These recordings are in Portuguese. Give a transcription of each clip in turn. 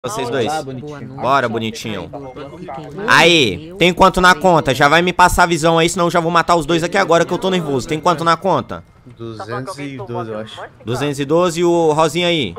Vocês dois. Olá, bonitinho. Bora, bonitinho. Aí, tem quanto na conta? Já vai me passar a visão aí, senão eu já vou matar os dois aqui agora que eu tô nervoso. Tem quanto na conta? 212, eu acho. 212 e o Rosinha aí?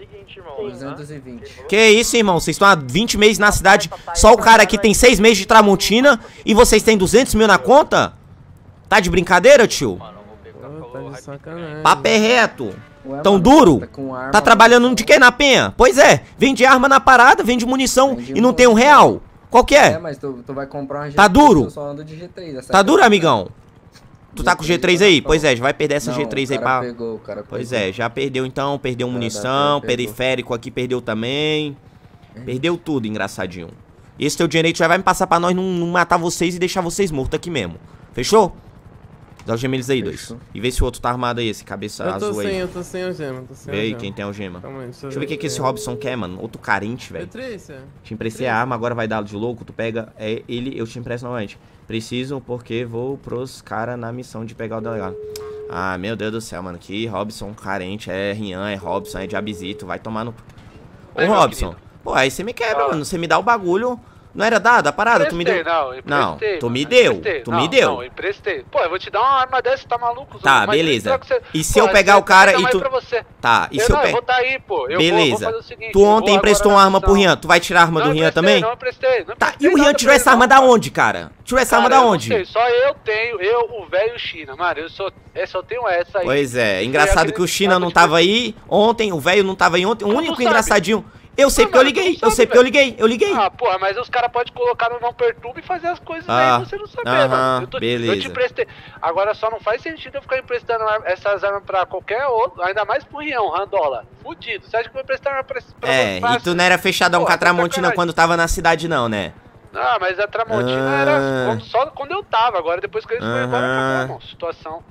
220. Que isso, irmão? Vocês estão há 20 meses na cidade. Só o cara aqui tem 6 meses de Tramontina e vocês têm 200 mil na conta? Tá de brincadeira, tio? Tá de sacanagem. Papo é reto. Ué, Tão mano, duro? tá com arma, Tá trabalhando de quê na penha? Pois é, vende arma na parada, vende munição Vende e não tem um munição. real. Qual que É, é? mas tu vai comprar uma G3. Tá duro? Eu só ando de G3. essa Tá é duro, a- amigão? Tu tá com o G3 aí? Pois é, já vai perder essa Não, G3 aí o cara pra... pegou, o cara Pois pegou. é, já perdeu então, perdeu Cara, munição, pegou. periférico aqui perdeu também. Perdeu tudo, engraçadinho. Esse teu direito já vai me passar pra nós não matar vocês e deixar vocês mortos aqui mesmo. Fechou? Dá o gema eles aí, dois. Fechou. E vê se o outro tá armado aí, esse cabeça azul aí. Eu tô sem o gema, Vê aí quem tem o gema. Calma aí, Deixa eu ver o que esse Robson quer, mano. Outro carente, velho. Patrícia. Te emprestei a arma, agora vai dar de louco. Tu pega ele, eu te empresto novamente. Preciso porque vou pros caras na missão de pegar o delegado. Ah, meu Deus do céu, mano. Que Robson carente. É Rian, é Robson, é Diabizito. Vai tomar no... Ô, Robson. Pô, aí você me quebra, mano. Você me dá o bagulho. Não era dado a parada? Tu me deu... Não, tu me deu. Tu me deu. Não, eu emprestei. Pô, eu vou te dar uma arma dessa, tá maluco? Tá, Mas beleza. você- E se Pô, eu pegar o cara e mais tu... pra você. Tá, e Eu se eu não, eu pegar... vou tá aí, pô. Eu vou Beleza. fazer o seguinte, Tu eu vou ontem agora emprestou na uma arma pro missão. Rian. Tu vai tirar a arma do Não Rian emprestei, também? Não emprestei. Não Tá, emprestei e o Rian nada tirou pra essa ele, arma não, da cara. onde, cara? Tirou essa arma Cara, da eu não onde? sei, só eu tenho, o velho China, mano. Eu só tenho essa aí. Pois é, Foi engraçado aquele que o China cara não de tava aí ontem, o velho não tava aí ontem, o Como único sabe? engraçadinho. Eu sei Não, porque eu mano, liguei, não eu sei sabe, porque eu liguei. Ah, porra, mas os caras podem colocar no não perturba e fazer as coisas Ah, aí, você não saber, aham, mano. Eu beleza. te emprestei. Agora só não faz sentido eu ficar emprestando essas armas pra qualquer outro, ainda mais pro Rião, Randola. Fudido. Você acha que eu vou emprestar arma pra É, pra- e tu não era fechadão Porra, com a tá Tramontina sacanagem. quando tava na cidade não, né? Ah, mas a Tramontina Ah. era só quando eu tava. Agora depois que eles foram embora, Aham. acabou, irmão. Situação.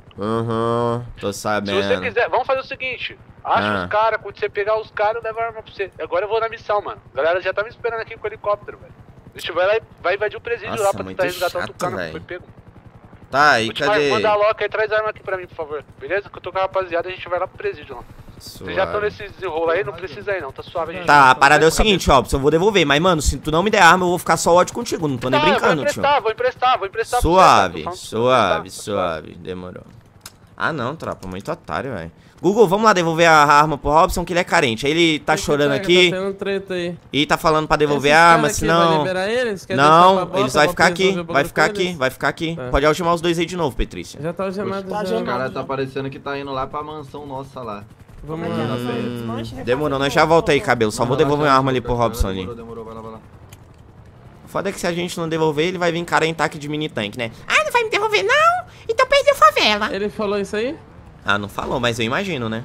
Tô Se sabendo. você quiser, vamos fazer o seguinte. Acha Ah. os caras, quando você pegar os caras, leva a arma pra você. Agora eu vou na missão, mano. A galera já tá me esperando aqui com o helicóptero, velho. A gente vai lá e vai invadir o presídio Nossa, lá pra muito tentar resgatar chato, outro cara que velho. foi pego. Tá, e Vou te cadê? mandar a loca aí, traz a arma aqui pra mim, por favor. Beleza? Que eu tô com a rapaziada, a gente vai lá pro presídio lá. Vocês já estão Suave. nesse desenrolo aí, não precisa aí não, tá suave a gente. Tá, a parada é o seguinte, Robson, eu vou devolver, mas mano, se tu não me der arma, eu vou ficar só ódio contigo, não tô nem brincando, tio. Vou emprestar pra você, tá? Suave, Tô falando pra suave, emprestar, suave. Demorou. Ah, não, tropa. Muito otário, velho. Google, vamos lá devolver a arma pro Robson, que ele é carente. Aí ele tá chorando aqui Tá tendo treta aí. e tá falando pra devolver Esses a cara arma, aqui, vai senão... liberar eles? Quer deixar pra Não, bota eles vai pra ficar aqui, resolver o vai bagulho ficar com aqui, eles? vai ficar aqui. Tá. Pode algemar os dois aí de novo, Patrícia. Já tá algemado Tá já. O cara mano. tá parecendo que tá indo lá pra mansão nossa lá. Vamos Aqui na lá. feira. Demorou, nós já volta aí, cabelo. Só vou devolver uma arma ali pro Robson ali. Demorou, vai lá, vai lá. O foda é que se a gente não devolver, ele vai vir carentar aqui de mini tanque, né? Ah, não vai me devolver não? Então perdeu favela. Ele falou isso aí? Ah, não falou, mas eu imagino, né?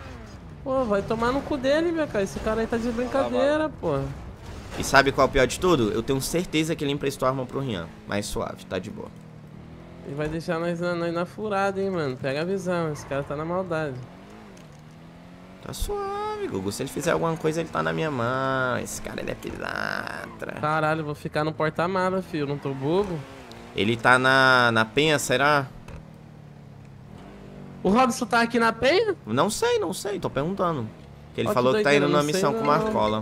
Pô, vai tomar no cu dele, meu cara. Esse cara aí tá de brincadeira, pô. E sabe qual é o pior de tudo? Eu tenho certeza que ele emprestou a arma pro Rian. Mais suave, tá de boa. Ele vai deixar nós na furada, hein, mano. Pega a visão. Esse cara tá na maldade. Tá suave, Gugu. Se ele fizer alguma coisa, ele tá na minha mão. Esse cara, ele é pilantra. Caralho, eu vou ficar no porta-mala, filho. Não tô bobo. Ele tá na penha, será? O Robson tá aqui na penha? Não sei, não sei. Tô perguntando. Que ele Ó, que falou que tá doideira, indo não na sei missão com o não. Marcola.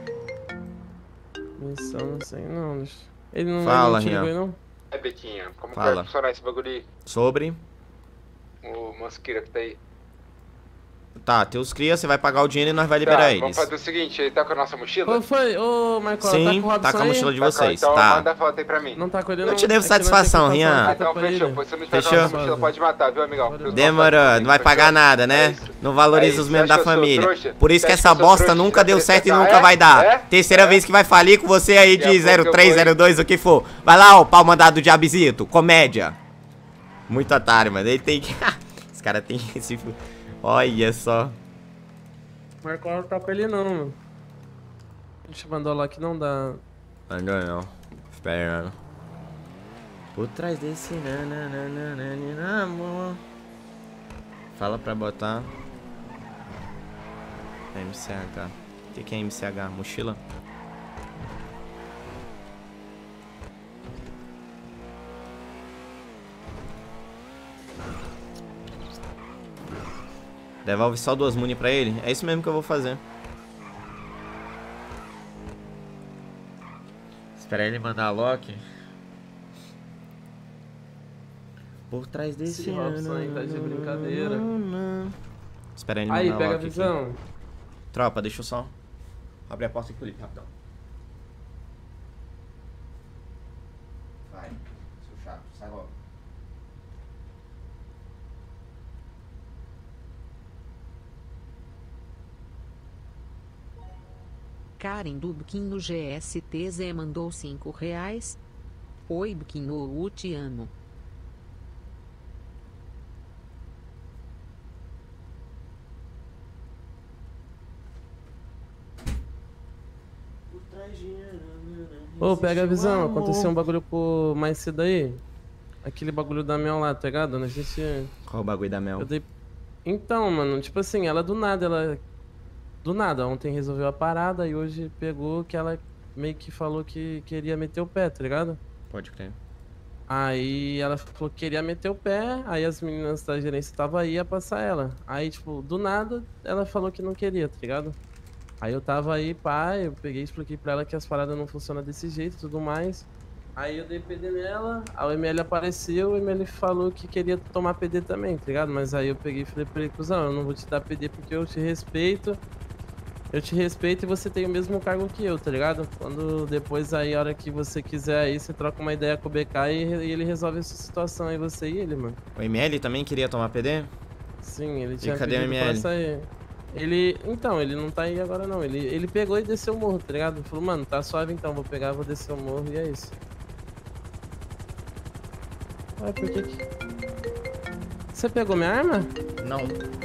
Missão, não sei não, bicho. Ele não Fala, te ligou Rian. aí, não? É, Betinha, como Fala. que vai funcionar esse bagulho aí? Sobre? O Mosqueira que tá aí. Tá, teus cria, você vai pagar o dinheiro e nós vai liberar eles. Vamos fazer o seguinte, ele tá com a nossa mochila? Ô, foi, ô, Marcola, Sim, tá com o Robson tá com a aí? mochila de Tá, vocês, então tá. manda a foto aí pra mim. Não tá com ele, Eu não. te devo É que nós satisfação, tem que passar Rian. uma fita Então pra fechou, ele. pois se não tiver com a Fechou? nossa mochila pode matar, viu, amigão? Demorou, não vai pagar nada, né? Não valoriza os membros da família. Por isso que essa bosta nunca deu certo e nunca vai dar. Terceira vez que vai falir com você aí de 03, 02, o que for. Vai lá, ó, pau mandado do Diabizito. Comédia. Muito otário, mano. Ele tem que... Esse cara tem esse... Olha só. Marcola não tá com ele, não, mano. Deixa eu mandar lá que não dá. Ainda não. Esperando. Por trás desse... amor. Fala pra botar... MCH. O que é MCH? Mochila? Devolve só 2 muni pra ele? É isso mesmo que eu vou fazer. Espera ele mandar a Loki. Por trás desse Esse Robson aí tá de brincadeira. Espera ele Aí, mandar a pega a Loki aqui. visão. Tropa, deixa eu só abrir a porta aqui, Felipe, rapidão. Vai, seu chato, sai logo. Karen do Buquinho GSTZ mandou R$ 5. Oi Buquinho, eu te amo. Ô, pega a visão. Aconteceu um bagulho mais cedo aí. Aquele bagulho da Mel lá, tá ligado? A gente... Qual o bagulho da Mel? Eu dei... Então, mano, tipo assim, ela do nada, Do nada, ontem resolveu a parada e hoje pegou que ela meio que falou que queria meter o pé, tá ligado? Pode crer. Aí ela falou que queria meter o pé, aí as meninas da gerência estavam aí a passar ela. Aí, tipo, do nada, ela falou que não queria, tá ligado? Aí eu tava aí, pá, eu peguei e expliquei pra ela que as paradas não funcionam desse jeito e tudo mais. Aí eu dei PD nela, a OML apareceu, o ML falou que queria tomar PD também, tá ligado? Mas aí eu peguei e falei pra ele, cuzão, eu não vou te dar PD porque eu te respeito. Eu te respeito e você tem o mesmo cargo que eu, tá ligado? Quando depois aí, a hora que você quiser aí, você troca uma ideia com o BK e ele resolve essa situação aí, você e ele, mano. O ML também queria tomar PD? Sim, ele tinha cadê o pedido ML? pra sair. Então, ele não tá aí agora não. Ele pegou e desceu o morro, tá ligado? Ele falou, mano, tá suave então, vou pegar, vou descer o morro e é isso. Ué, por que que... Você pegou minha arma? Não.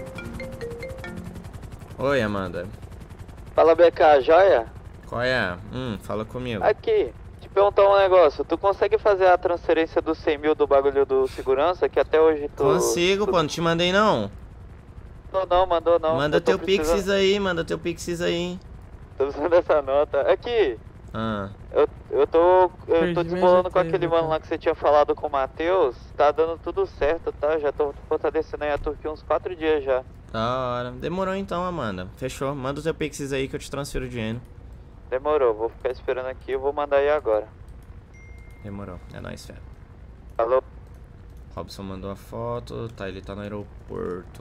Oi, Amanda. Fala BK, joia? Qual é? Fala comigo. Aqui, te perguntar um negócio. Tu consegue fazer a transferência dos 100 mil do bagulho do segurança? Que até hoje tu... Consigo, pô, não te mandei não. Não, mandou não. Manda Eu tô teu Pixis aí, manda teu Pixis aí. Tô precisando dessa nota. Aqui, Ah, eu tô Perdi desembolando minha com aquele GT, mano lá que você tinha falado com o Matheus. Tá dando tudo certo, tá? Já tô fortalecendo aí a Turquia uns 4 dias já. da hora. Demorou então, Amanda. Fechou. Manda o teu Pixis aí que eu te transfiro o dinheiro. Demorou, vou ficar esperando aqui, eu vou mandar aí agora. Demorou. É nóis, fera. Falou. Robson mandou a foto. Tá, ele tá no aeroporto.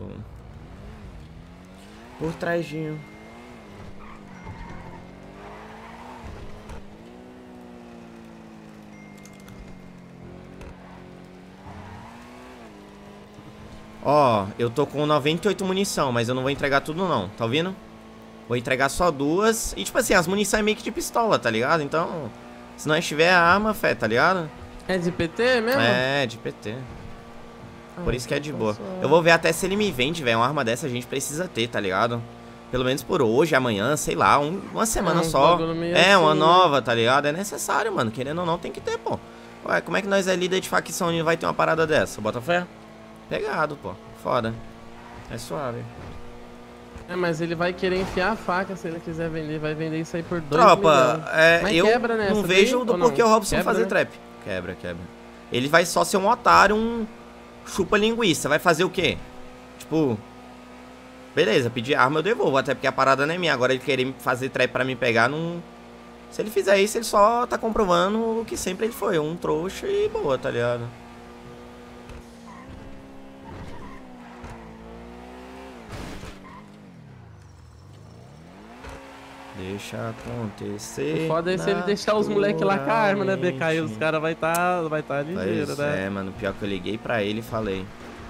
Por trás de... Ó, eu tô com 98 munição, mas eu não vou entregar tudo não, tá ouvindo? Vou entregar só 2. E tipo assim, as munição é meio que de pistola, tá ligado? Então, se nós tiver a arma, fé, tá ligado? É de PT mesmo? É, de PT. Por isso que é de então boa. tá suave. Eu vou ver até se ele me vende, velho. Uma arma dessa a gente precisa ter, tá ligado? Pelo menos por hoje, amanhã, sei lá, uma semana uns só. bagulho meio É, uma assim, nova, tá ligado? É necessário, mano. Querendo ou não, tem que ter, pô. Ué, como é que nós é líder de facção e vai ter uma parada dessa? Bota fé? Pegado, pô. Foda. É suave. É, mas ele vai querer enfiar a faca se ele quiser vender, vai vender isso aí por 2 Tropa, milhões. Mas eu quebra nessa não daí, vejo do ou não? porquê o Robson Quebra, fazer né? trap. Quebra, quebra. Ele vai só ser um otário, um chupa linguiça. Vai fazer o quê? Tipo, beleza, pedir arma eu devolvo, até porque a parada não é minha. Agora ele querer fazer trap pra me pegar, não... Se ele fizer isso, ele só tá comprovando o que sempre ele foi, um trouxa e boa, tá ligado? Deixa acontecer. O foda é se ele deixar os moleques lá com a arma, né, BK? E os naturalmente. caras vai tá ligeiro, Pois né? é, mano, pior que eu liguei pra ele e falei: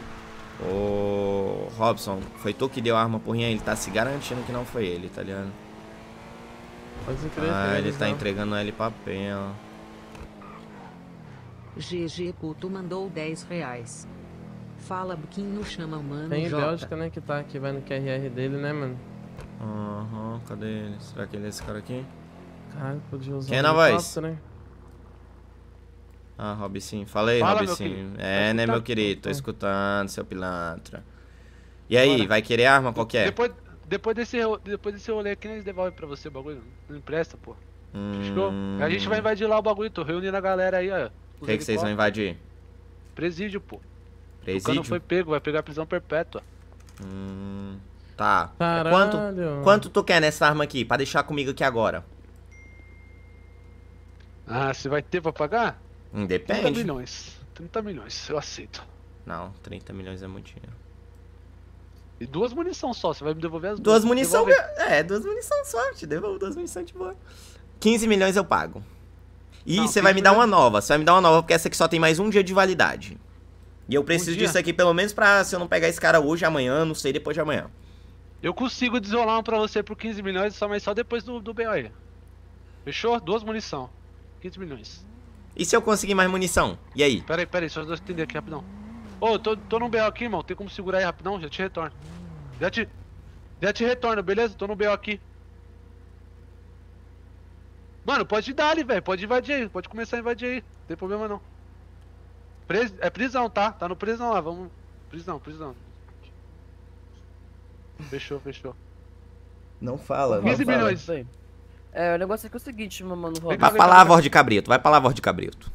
ô Robson, foi tu que deu a arma por Rian? Ele tá se garantindo que não foi ele, tá ligado? Pode crer, Ah, tem ele tá razão. entregando ele pra pena. GG Puto mandou R$ 10. Fala Buquinho, chama o mano Tem Jota. Bélgica, né, que tá aqui, vai no QRR dele, né, mano? Aham, cadê ele? Será que ele é esse cara aqui? Cara, podia usar Quem é um na voz? helicóptero, né? Ah, Robicinho. Fala aí, Fala, meu Robicinho. querido. É, né, Tá meu escutando? querido? Tô escutando, seu pilantra. E aí, Bora. vai querer arma? Qual que é? Depois desse rolê aqui, eles devolvem pra você o bagulho. Não empresta, pô. Fechou? A gente vai invadir lá o bagulho, tô reunindo a galera aí, ó. O que vocês vão invadir? Presídio, pô. O cara Presídio? não foi pego, vai pegar prisão perpétua. Tá. Caralho. Quanto tu quer nessa arma aqui? Pra deixar comigo aqui agora. Ah, você vai ter pra pagar? 30 Depende. milhões. 30 milhões, eu aceito. Não, 30 milhões é muito dinheiro. E 2 munição só, você vai me devolver as 2 munição, Devolver. 2 munição só, te devolvo 2 munição de boa. 15 milhões eu pago. E Não, você vai 15 me dar uma milhões. nova, você vai me dar uma nova, porque essa aqui só tem mais um dia de validade. E eu preciso dia? disso aqui pelo menos pra, se eu não pegar esse cara hoje, amanhã, não sei, depois de amanhã. Eu consigo desolar uma pra você por 15 milhões, mas só depois do BO. Fechou? 2 munição. 15 milhões. E se eu conseguir mais munição? E aí? Pera aí, só eu entender aqui rapidão. Ô, tô no BO aqui, irmão. Tem como segurar aí rapidão? Já te retorno. Já te retorno, beleza? Tô no BO aqui. Mano, pode dar ali, velho. Pode invadir aí. Pode começar a invadir aí. Não tem problema não. É prisão, tá? Tá no prisão lá. Vamos. Prisão. Fechou. Não fala, 15 milhões. É, o negócio é que é o seguinte, mano. Vai pra lá, voz de cabrito. Vai pra lá, voz de cabrito.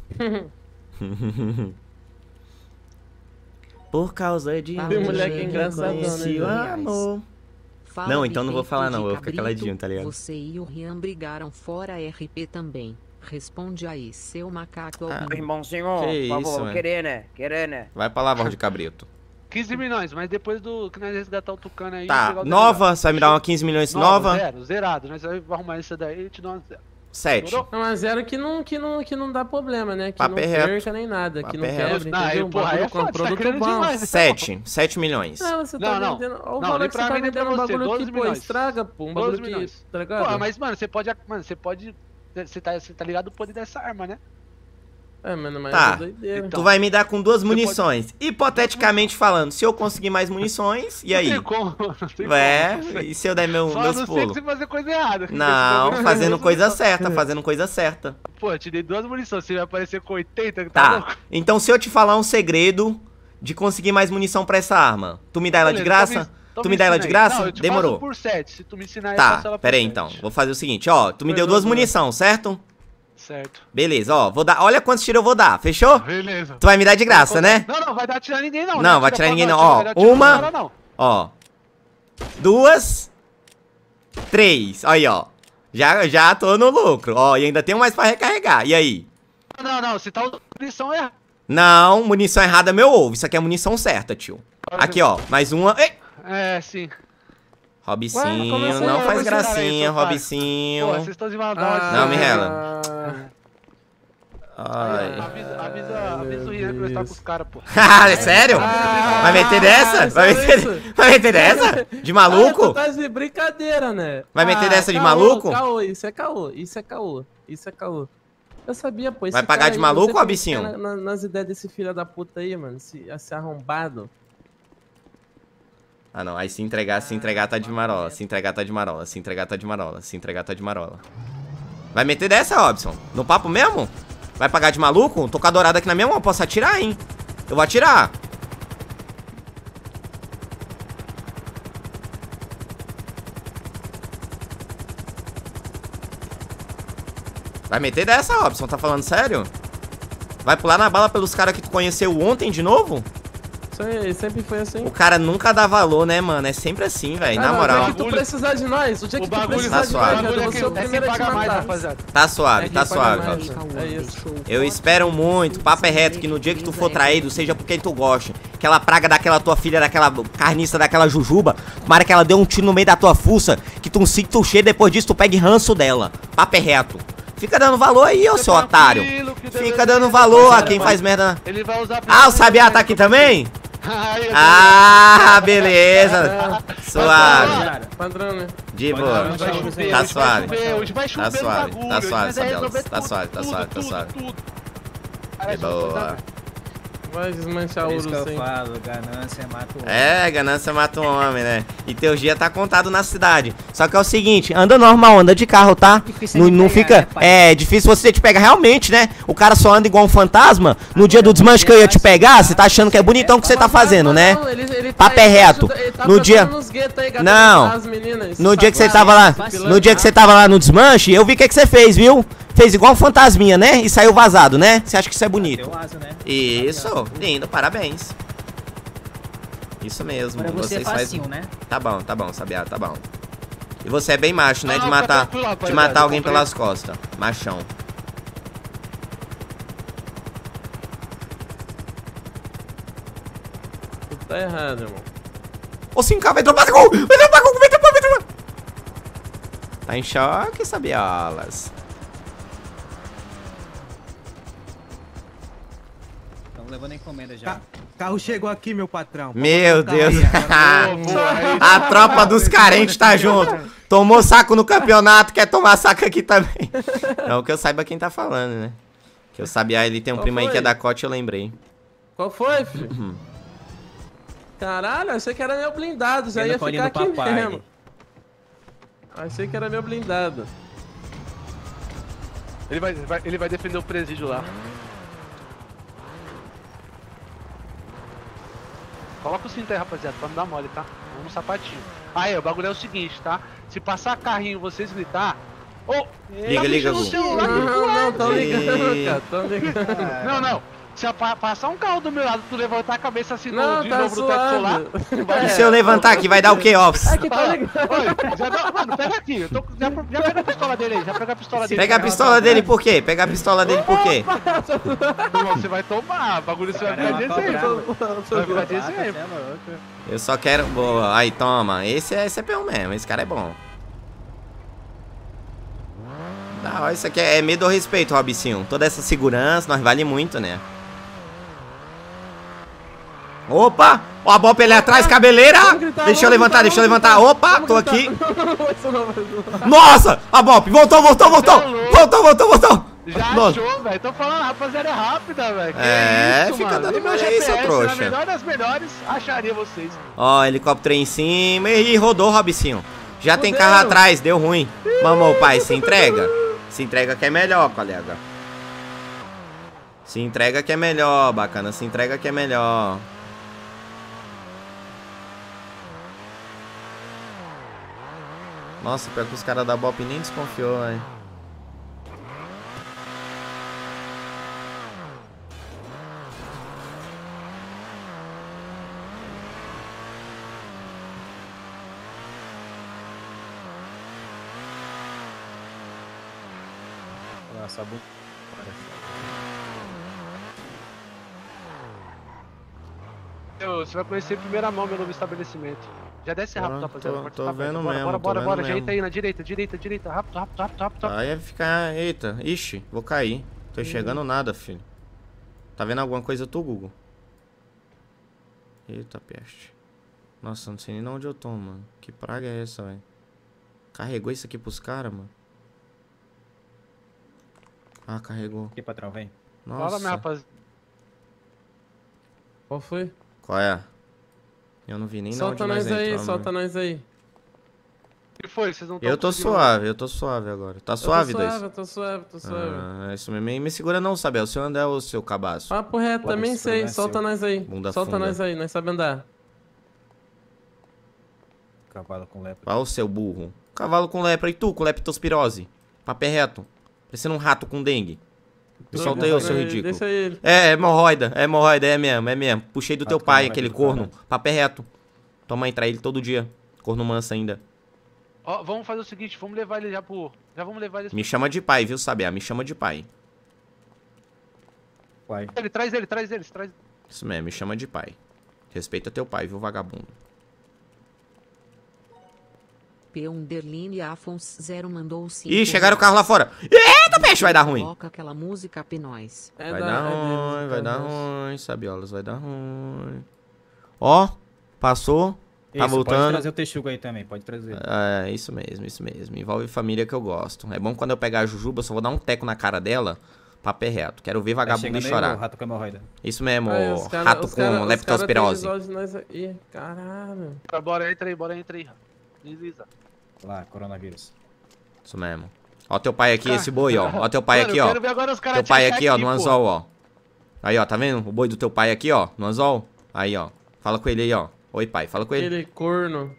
Por causa de Tem moleque engraçadão, conheci né, o João? amor. Fala, Não, então não vou falar não, Vicente eu vou ficar caladinho, tá ligado? Você e o Rian brigaram fora RP também. Responde aí, seu macaco albino. Irmãozinho, Que por favor, isso, mano. querer, né? Vai pra lá, voz de cabrito. 15 milhões, mas depois do que nós resgatar o Tucano aí... Tá, pegar o nova, delegado. você vai me dar uma 15 milhões nova? Zero, zerado. Nós vamos arrumar isso daí e te dou uma zero. 7. Demorou? Não, mas zero que não dá problema, né? Que Papo não é reto. perca nem nada, que Papo não é reto. quebre, Não, entendeu? porra, aí Bagulho é com foda, você tá produto querendo bom. demais. 7 milhões. Não, você tá Não. vendendo. Olha o Não, valor nem que pra você tá mim, nem pra vendendo um você, bagulho 12 que, pô, milhões. estraga, pô. Um 12 bagulho que. milhões. Tá ligado? Pô, mas, mano, você pode... Você tá ligado o poder dessa arma, né? É, mano, mas Tá. é doideira. Então. Tu vai me dar com 2 Você munições. Hipoteticamente falando, se eu conseguir mais munições, e aí? Não tem como, não tem É, como. e se eu der meus Só não sei que pulos? você fazer coisa errada. Não, fazendo coisa certa, fazendo coisa certa. Pô, eu te dei 2 munições, você vai aparecer com 80, tá louco? Tá, então se eu te falar um segredo de conseguir mais munição pra essa arma, tu me dá ela de Beleza, graça? então Tu me dá ela de ensina aí. graça? Não, eu te Demorou. faço por 7, se tu me ensinar eu faço Tá, ela por pera aí 7. então. Vou fazer o seguinte, ó. Tu me deu 2 munição, certo? Certo. Beleza, ó. Vou dar. Olha quantos tiros eu vou dar, fechou? Beleza. Tu vai me dar de graça, né? Não, vai dar atirar ninguém não. Não, vai atirar ninguém não. Ó, uma. Ó. 2. 3. Aí, ó. Já tô no lucro. Ó, e ainda tenho mais pra recarregar. E aí? Não, você tá usando munição errada. Não, munição errada é meu ovo. Isso aqui é munição certa, tio. Aqui, ó. Mais uma. Ei! É, sim. Robicinho, como assim? não Como faz assim, gracinha, cara, Robicinho. Pô, vocês estão de maldade. Não, me rela. Ah, Ai. Avisa o Rian que nós tá com os caras, pô. É sério? Vai meter dessa? Vai meter dessa? De Ah, tu maluco? tá de brincadeira, né? Vai meter dessa de caô, maluco? Caô, isso é caô. Eu sabia, pô. esse Vai pagar cara de aí, maluco, você tem que Abicinho? ficar nas ideias desse filho da puta aí, mano. Esse arrombado. Ah, não. Aí se entregar tá de marola. Se entregar tá de marola. Se entregar tá de marola. Se entregar tá de marola. Vai meter dessa, Robson? No papo mesmo? Vai pagar de maluco? Tô com a dourada aqui na minha mão. Posso atirar, hein? Eu vou atirar. Vai meter dessa, Robson? Tá falando sério? Vai pular na bala pelos caras que tu conheceu ontem de novo? Isso aí, sempre foi assim. O cara nunca dá valor, né, mano? É sempre assim, velho. Na O moral. dia que tu precisar de nós, o dia que tu precisar tá de suave. nós, eu vou ser o primeiro a te matar. Tá suave, tá quem paga suave. mais. É isso. Eu espero muito, papo é reto, que no dia que tu for traído, seja porque tu goste. Aquela praga daquela tua filha, daquela carniça, daquela jujuba, tomara que ela dê um tiro no meio da tua fuça, que tu sinta tu cheio, depois disso tu pegue ranço dela. Papo é reto. Fica dando valor aí, ô seu otário. Fica dando valor a quem faz merda. Ele vai usar... Ah, o Sabiá tá aqui também? Ah, beleza. Suave. Padrão, né? De boa. Tá suave. Hoje vai chover Tá suave, no bagulho, tá hoje suave, nós vai Sabelas. resolver Tá tudo, suave, tá tudo, suave, tá tudo, suave. tudo. De boa. Vai desmanchar Por o isso que ouro eu sem. falo, ganância mata o homem. É, ganância mata o homem, né? E teu dia tá contado na cidade. Só que é o seguinte, anda normal, anda de carro, tá? Difícil Não, de não pegar, fica. né, pai? É difícil você te pegar realmente, né? O cara só anda igual um fantasma. No dia do desmanche que eu ia te pegar, você tá achando que é bonitão o que você tá fazendo, né? Não, ele Papo é reto. No dia- Não. No dia que você tava lá, no dia que você tava lá no desmanche, eu vi o que você fez, viu? Fez igual um fantasminha, né? E saiu vazado, né? Você acha que isso é bonito? Deu asa, né? Isso, lindo, parabéns. Isso mesmo, Agora você é vocês fazem. facinho, né? Tá bom, Sabiá, tá bom. E você é bem macho, né? De Não, matar, fica tranquilo, de rapaziada, matar eu alguém comprei. pelas costas. Machão. tá errado, irmão. Ô, 5K, vai dropar gol! Vai dropar gol, vai dropar, vai dropar! Tá em choque, Sabiolas. Estamos levando encomenda já. Carro chegou aqui, meu patrão. Meu Deus. A tropa dos carentes tá junto. Tomou saco no campeonato, quer tomar saco aqui também. Não que eu saiba quem tá falando, né? Que eu sabia, ele tem um primo aí que é da Cote, eu lembrei. Qual foi, filho? Caralho, achei que era meu blindado, já ia ficar aqui mesmo. Achei que era meu blindado. Ele vai defender o presídio lá. Coloca o cinto aí, rapaziada, pra não dar mole, tá? Vamos no sapatinho. Aí, o bagulho é o seguinte, tá? Se passar carrinho e vocês gritar... Ô! Liga, Gu. Não, tô ligando, cara, tô ligando. Não. Se passar um carro do meu lado, tu levantar a cabeça assim não, de tá novo no teto solar... E se eu levantar aqui, vai dar o quê, Office? É que tá ligado. Mano, pega aqui. Já pega a pistola dele aí, já pega a pistola dele. Pega a pistola dele por quê? Pega a pistola dele por quê? Você vai tomar, o bagulho você vai ficar desse aí. Vai ficar desse aí. Eu só quero... Boa, aí, toma. Esse é CP1 mesmo, esse cara é bom. Não, isso aqui é medo ou respeito, Robicinho. Toda essa segurança, nós vale muito, né? Opa! Ó a Bop ali atrás, cabeleira! Deixa eu levantar. Opa, tô aqui. Nossa! A Bop, voltou! Já Nossa. achou, velho. Tô falando, rapaziada, é rápida, velho. É, isso, fica mano? dando E meu mole aí, GPS, seu trouxa. na melhor das melhores, acharia vocês. Ó, helicóptero em cima. Ih, rodou, Robicinho. Já tem carro atrás, deu ruim. Mamou, pai, se entrega. Se entrega que é melhor, colega. Se entrega que é melhor, bacana. Se entrega que é melhor. Nossa, pior que os caras da Bop nem desconfiou, hein. Nossa, Você vai conhecer em primeira mão meu novo estabelecimento. Já desce rápido, rapaziada. Tô vendo mesmo. Bora. Ajeita aí na direita. Rápido. Aí vai ficar... Eita, ixi, vou cair. Tô enxergando nada, filho. Tá vendo alguma coisa tu, Google? Eita, peste. Nossa, não sei nem onde eu tô, mano. Que praga é essa, velho? Carregou isso aqui pros caras, mano? Ah, carregou. Aqui, patrão, vem. Nossa. Fala, minha rapaziada. Qual foi? Qual é? Eu não vi nem solta onde nós entramos. Solta nós aí. O que foi? Vocês não Eu tô suave agora. Tá suave, dois? Eu tô suave. Ah, isso mesmo. Me segura não, Sabel. O senhor anda é o seu cabaço. Papo reto, também sei. Solta nós aí. Solta nós aí, nós sabemos andar. Cavalo com lepra. Olha o seu burro. Cavalo com lepra. E tu, com leptospirose? Papé reto. Parecendo um rato com dengue. Solta aí, seu ridículo. Deixa ele. É hemorroida, é mesmo. Puxei do teu pai, aquele corno. Papé reto. Tua mãe trai ele todo dia. Corno manso ainda. Ó, vamos fazer o seguinte, vamos levar ele já vamos levar ele... Me chama de pai, viu, Sabiá? Me chama de pai. Pai. Traz ele. Isso mesmo, me chama de pai. Respeita teu pai, viu, vagabundo? P. Afonso 0 mandou 5. Ih, chegaram o carro lá fora. Eita, peixe, vai dar ruim. Coloca aquela música pra nós. Vai dar ruim, Sabiolas, vai dar ruim. Ó, passou. Tá voltando. Pode trazer o texugo aí também, pode trazer. É, isso mesmo. Envolve família que eu gosto. É bom quando eu pegar a Jujuba, eu só vou dar um teco na cara dela, papé reto. Quero ver vagabundo e chorar. Rato com hemorroida. Isso mesmo, rato com leptospirose. Ih, caralho. Bora, entra aí. Desliza. Lá, coronavírus. Isso mesmo. Ó teu pai aqui, esse boi, ó. Ó teu pai aqui, ó. Teu pai aqui, ó, no anzol, ó. Aí, ó, tá vendo? O boi do teu pai aqui, ó, no anzol. Aí, ó. Fala com ele aí, ó. Oi, pai, fala com ele. Aquele corno.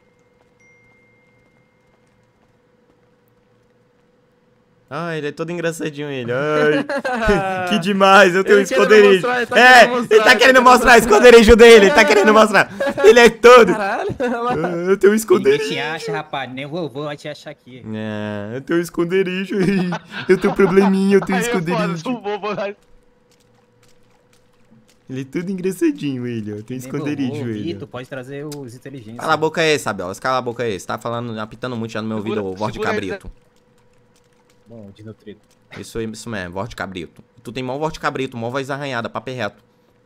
Ai, ele é todo engraçadinho, ele. Ai, que demais, eu tenho um esconderijo. Ele tá querendo mostrar o esconderijo dele. Ele tá querendo mostrar. Ele é todo. Caralho. Eu tenho um esconderijo. Ninguém te acha, rapaz. Nem o vovô vai te achar aqui. É, eu tenho um esconderijo. Eu tenho probleminha, eu tenho um esconderijo. Ele é tudo engraçadinho, ele, ó. Tem esconderijo, ele. Tu pode trazer os inteligentes. Cala a boca aí, Sabel. Cala a boca aí. Você tá falando, apitando muito já no meu ouvido, ô voz de cabrito. Bom, desnutrido. Isso mesmo, voz de cabrito. Tu tem mó voz de cabrito, mó voz arranhada, papo reto.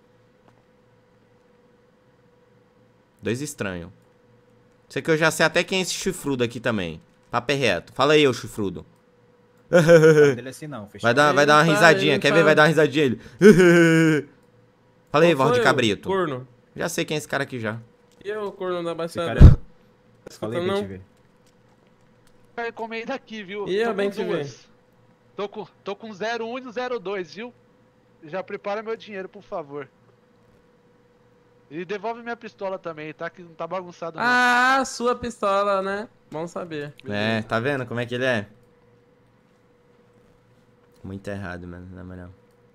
Dois estranhos. Isso aqui eu já sei até quem é esse chifrudo aqui também. Papo reto. Fala aí, ô chifrudo. Dele assim não, fechou? Vai dar uma risadinha. Quer ver? Vai dar uma risadinha ele. Fala aí, voz de cabrito. Corno. Já sei quem é esse cara aqui já. E eu, corno da baixada? Falei bem te ver. Vai comer daqui, viu? E eu Tô bem com te ver. duas. Tô com 01 e 02, viu? Já prepara meu dinheiro, por favor. E devolve minha pistola também, tá? Que não tá bagunçado não. Ah, sua pistola, né? Bom saber. É, tá vendo como é que ele é? Muito errado, mano, na moral.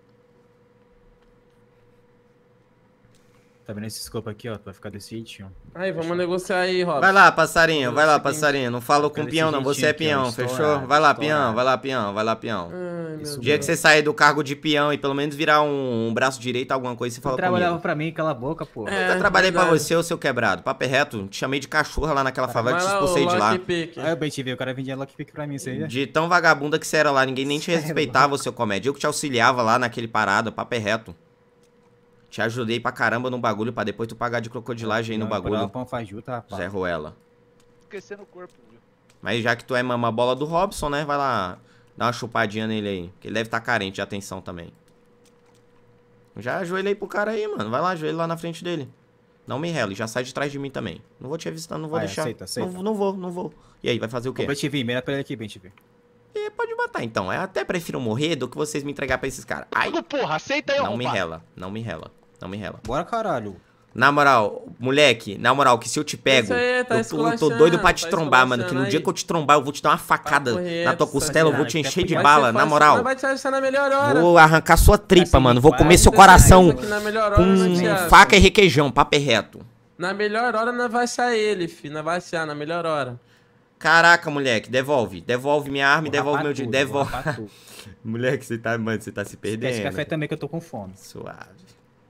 Tá vendo esse escopo aqui, ó? Tu vai ficar desse jeitinho. Aí, vamos negociar aí, Robson. Vai lá, passarinho, vai lá, Seguinte, passarinho. Não falo com desse peão, não. Você é jeitinho aqui, ó, peão, fechou? estourado, Vai lá, estourado. peão, vai lá, peão, vai lá, peão. Ai, meu Isso O Deus. dia que você sair do cargo de peão e pelo menos virar um braço direito, alguma coisa, você Tu fala trabalhava comigo. pra mim, cala a boca, pô. É, Eu trabalhei pra verdade. você, ô seu quebrado. Papo é reto, te chamei de cachorra lá naquela favela, te Vai lá, expulsei de lá. lockpick. Aí eu bem te vi, o cara vendia lockpick pra mim, isso aí. De tão vagabunda que você era lá, ninguém nem te Sério? respeitava, seu comédia. Eu que te auxiliava lá naquele parada, papo é reto. Te ajudei pra caramba no bagulho, pra depois tu pagar de crocodilagem aí no bagulho. Pão fajuta, rapaz. Zé Ruela. Esquecendo o corpo, viu? Mas já que tu é mama bola do Robson, né? Vai lá dar uma chupadinha nele aí. Que ele deve estar carente de atenção também. Já ajoelhei pro cara aí, mano. Vai lá, ajoelha lá na frente dele. Não me rele, já sai de trás de mim também. Não vou te avistar, não vou Vai, deixar. aceita. Não vou. E aí, vai fazer o quê? Ô, BTV, mira pra ele aqui, BTV. Pode matar então. Eu até prefiro morrer do que vocês me entregar pra esses caras. Ai, Porra, aceita aí, não me arrombado. rela, não me rela. Não me rela. Bora, caralho. Na moral, moleque, na moral, que se eu te pego, Isso aí, tá eu tô doido pra te esculachando, trombar, mano. Que no esculachando dia aí. que eu te trombar, eu vou te dar uma facada Papo na tua reto, costela, eu vou te sacanagem. encher de Vai bala, ser na fácil, moral. mas vai te achar na melhor hora. Vou arrancar sua tripa, Assim, mano. Vou comer vai seu ser coração Isso aqui na melhor hora, com né, Thiago? faca e requeijão, papo é reto. Na melhor hora nós vai achar ele, filho. Nós vai achar na melhor hora. Caraca, moleque, devolve. Devolve minha arma e devolve meu dinheiro. Devolve. Devolve. Moleque, você tá se Esse perdendo. café também que eu tô com fome. Suave.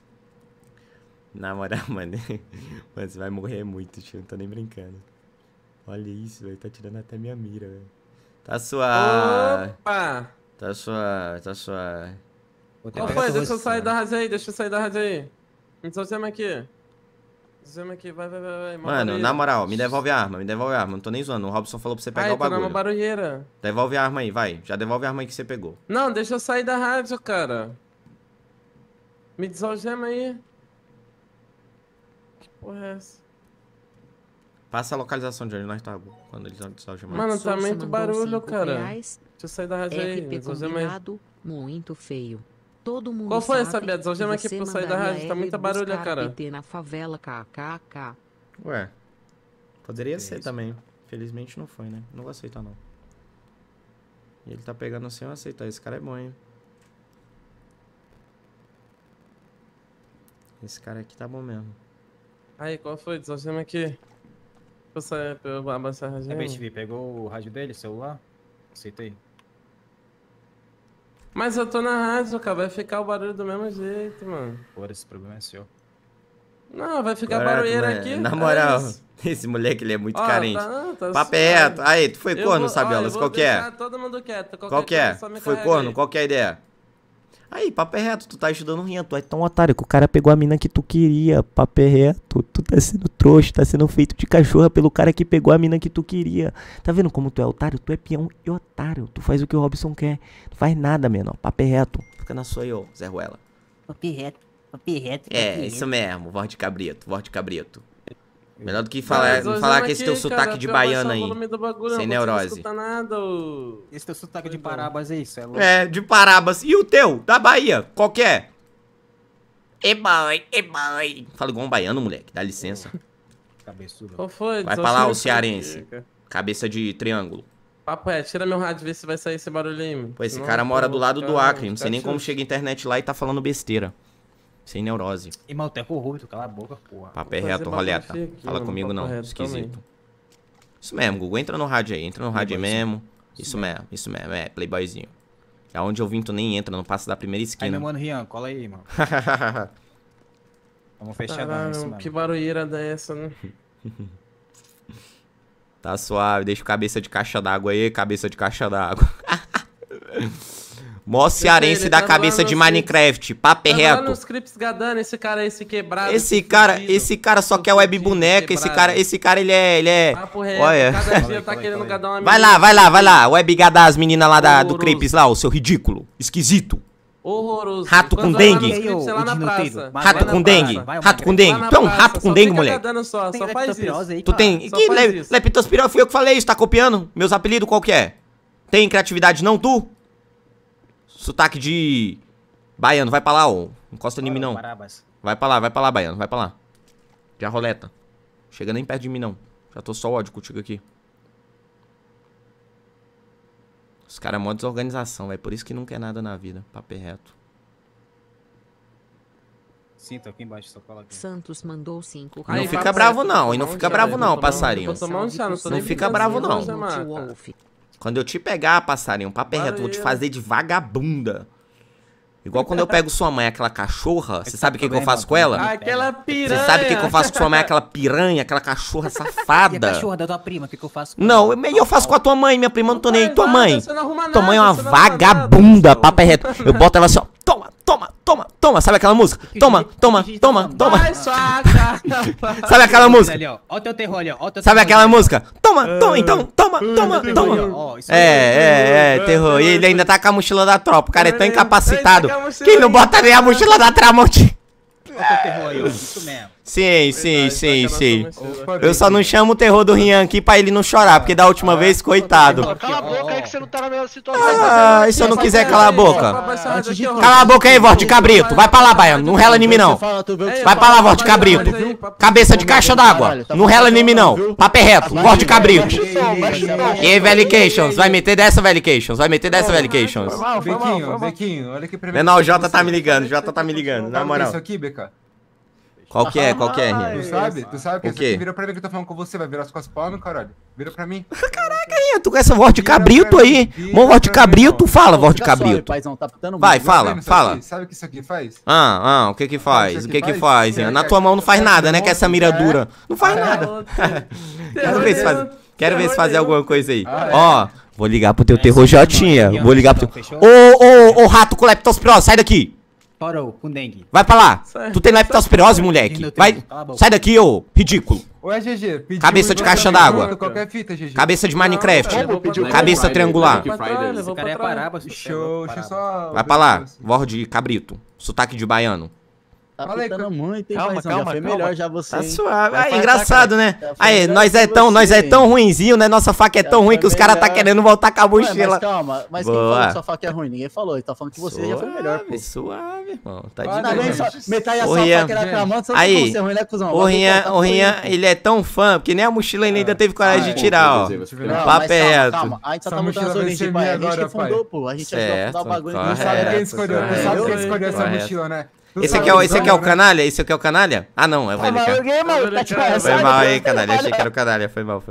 Na moral, mano. Mano, você vai morrer muito, tio. Não tô nem brincando. Olha isso, velho. Tá tirando até minha mira, velho. Tá suave. Opa! Tá suave, tá suave. Vou Qual pegar foi? tua Deixa eu roça, sair da mano. rádio aí, deixa eu sair da rádio aí. Me desojama aqui. Desojama aqui, vai. Mano, na moral, me devolve a arma, me devolve a arma. Não tô nem zoando. O Robson falou pra você pegar Ai, o tô numa bagulho. barulheira. Devolve a arma aí, vai. Já devolve a arma aí que você pegou. Não, deixa eu sair da rádio, cara. Me desalgema aí. Que porra é essa? Passa a localização de onde nós tá, quando eles estão chamando. Mano, tá Souza muito mandou barulho, 5 cara. reais. Deixa eu sair da rádio aí. Me RP desalgema aí. combinado, muito feio. Todo mundo Qual foi sabe essa, Beto? Desalgema que aqui você pra eu sair da mandaria rádio, tá R muita barulho, buscar cara. PT na favela, kkk. Ué, poderia ser isso. também. Felizmente não foi, né? Não vou aceitar, não. E ele tá pegando sem eu aceitar. Esse cara é bom, hein? Esse cara aqui tá bom mesmo. Aí, qual foi? Desalgema aqui. Pra eu sair, pra eu abaixar a rádio É, aí. BTV, pegou o rádio dele, celular? Aceitei. Mas eu tô na rádio, cara. Vai ficar o barulho do mesmo jeito, mano. Porra, esse problema é seu. Não, vai ficar Caraca, barulheira mano, aqui. Na é moral, isso. esse moleque, ele é muito Ó, carente. tá Papo suave. é reto. Aí, tu foi Eu corno, vou- Sabiolas? ó, eu vou Qual que é? deixar todo mundo quieto. Qual que é? Só me Foi carrega corno? aí. Qual que é a ideia? Aí, papo é reto, tu tá ajudando o Rian, tu é tão otário que o cara pegou a mina que tu queria, papo é reto, tu tá sendo trouxa, tá sendo feito de cachorra pelo cara que pegou a mina que tu queria. Tá vendo como tu é otário? Tu é peão e otário, tu faz o que o Robson quer, não faz nada, menor, papo é reto. Fica na sua aí, ô, Zé Ruela. Papi reto. É, isso mesmo, voz de cabrito, voz de cabrito. Melhor do que Não, falar, desalgema falar com esse aqui, teu sotaque cara, de pra eu baiano baixar o aí. volume do bagulho, Sem não vou neurose. escutar nada, ô. Esse teu sotaque de Parabas aí, isso é louco. É, de Parabas. E o teu, da Bahia, qual que é? É boy. Fala igual um baiano, moleque, dá licença. Cabeçudo. Qual foi? Vai pra Desalgema lá, o aqui, cearense. cara. Cabeça de triângulo. Papo é, tira meu rádio, vê se vai sair esse barulho aí, mano. Pô, esse Senão cara eu mora vou do lado do ficar- Acre. Não sei ficar nem como tio. chega a internet lá e tá falando besteira. Sem neurose. E mal, tu é corrupto, cala a boca, porra. Papo é Vou fazer reto, bagulho roleta. feio aqui, Fala mano, comigo papo não, reto esquisito. também. Isso mesmo, Gugu. Entra no rádio aí. Entra no rádio aí Playboyzinho. mesmo. Isso mesmo. É, playboyzinho. Aonde eu vim, tu nem entra. Não passa da primeira Aí, esquina. meu mano Rian, cola aí, mano. Vamos fechar Caralho, isso, mano. que barulheira dessa, né? Tá suave, deixa o cabeça de caixa d'água aí, cabeça de caixa d'água. Mó cearense da cabeça de Minecraft, papo Tá lá reto. nos clips gadando, esse cara aí, esse quebrado. Esse cara só quer web boneca, esse cara ele é... Papo reto, Olha. cada dia tá querendo gadar uma Vai menina. lá, web gadar as meninas lá do Horroroso. Crepes lá, o seu ridículo, esquisito. Horroroso. Rato com Quando vai lá dengue. nos clips, é lá na praça. Rato Vai na com praça. dengue, rato com dengue. Tu é um rato com dengue, moleque. Gadando só faz isso. Tu tem... Só Que faz isso. leptospirose? Fui eu que falei isso, tá copiando? Meus apelidos qual que é? Tem criatividade não, tu? Sotaque de... Baiano, vai pra lá, ô. Encosta em mim não. Vai pra lá, baiano, vai pra lá. Já roleta. Chega nem perto de mim não. Já tô só ódio contigo aqui. Os caras é mó desorganização, velho. Por isso que não quer nada na vida. Papo reto. Sim, tô aqui embaixo, só cola aqui. Santos mandou 5 Não Aí, fica papo bravo reto, não, vou e não tomar fica um bravo chá, não, vou tomar um- passarinho. vou tomar um chá, não tô Não nem fica brincando, bravo, não, não. você mata. Quando eu te pegar, passarinho, papo reto, vou te Valeu. fazer de vagabunda. Igual quando eu pego sua mãe, aquela cachorra, você sabe o que eu faço com ela? Aquela piranha. Você sabe o que eu faço com sua mãe, aquela piranha, aquela cachorra E a safada? cachorra da tua prima, o que eu faço? com Não, ela? eu faço com a tua mãe, minha prima não tô nem aí. Tua Nada, mãe, você não arruma tua mãe é nada, uma você não arruma vagabunda, nada, papo é reto. Eu boto ela assim, ó, toma, sabe aquela música? Toma. Vai, sua cara. Sabe aquela música? Ali, ó. Ó o teu terror ali, ó. Ó o teu Sabe terror aquela ali, ó. música? Toma, então, toma. Ó, isso aí. Terror. E ele ainda tá com a mochila da tropa. O cara é tão Ele incapacitado tá com a mochila que ele não aí. bota nem a mochila da Tramonte. Ó o teu terror aí, ó. Isso mesmo. Sim. Eu só não chamo o terror do Rian aqui pra ele não chorar, porque da última vez, coitado. Cala a boca aí que você não tá na mesma situação. Ah, e se eu não quiser calar a boca? Antes de Cala a boca aí, voz de cabrito. Vai pra lá, baiano. Não rela em mim, não. Vai pra lá, voz de cabrito. Cabeça de caixa d'água. Não rela em mim, não. Papo é reto. Voz de cabrito. E aí, Velications? Vai meter dessa, Velications? Bequinho, olha aqui pra mim. Menor, o Jota tá me ligando. Na moral. Isso aqui, BK. Qual que é, Rian? Tu sabe? Tu sabe que O isso quê? aqui vira pra mim que eu tô falando com você, vai virar as costas pra mim, caralho. Vira pra mim. Rian, tu com essa voz de cabrito aí. Mó voz de cabrito, fala, voz de cabrito. Vai, fala. Sabe o que isso aqui faz? O que que faz? Rian? Na tua mão não faz nada, né? Que essa mira dura. Não faz nada. Quero ver se fazer alguma coisa aí. Ó, vou ligar pro teu terror Jotinha. Vou ligar pro teu... Ô, rato com leptospirose, sai daqui. Parou, com dengue. Vai pra lá. Tu tem leptospirose, moleque. Vai, sai daqui, ô, ridículo. Ué, GG, pediu Cabeça de caixa d'água. Qualquer fita, GG. Cabeça de Minecraft. Cabeça triangular. Esse cara é parábas. Show, deixa eu só... Vai pra lá, voz de cabrito. Sotaque de baiano. Tá Fala aí, pitando muito, hein, calma, paizão? calma, Já foi calma. melhor já você, Tá hein? suave. Vai É falar, engraçado, cara. né? Já foi Aí, melhor nós que é você, tão hein? ruinzinho, né? Nossa faca é tão ruim que os caras tá melhor. querendo voltar com a Ué, mochila. mas calma, mas quem Boa. falou que sua faca é ruim? Ninguém falou, ele tá falando que você já foi melhor, pô. Suave, irmão. Tá Ah, de Tá não, vendo? boa. Só Metade a Ô, sua Rian. faca era clamando, você não Aí, tem como ser ruim, né, cuzão? O Rian, ele é tão fã, porque nem a mochila ele ainda teve coragem de tirar, ó. Não, Papo mas é calma, reto. calma. A gente só Essa tá mudando mochila as vai origens, ser pai. minha A gente que agora, fundou, pai. pô. A gente ajudou a fundar o bagulho. Certo, Não Sabe sabe quem correto, escolheu? Tu correto. sabe quem escolheu essa Correto. mochila, né? Tu Esse sabe aqui é o né? canalha? Esse aqui é o canalha? Ah, não, é o Mas VLK. alguém, mano, tá te Foi conhecendo. mal aí, canalha. Achei que era o canalha. Foi mal.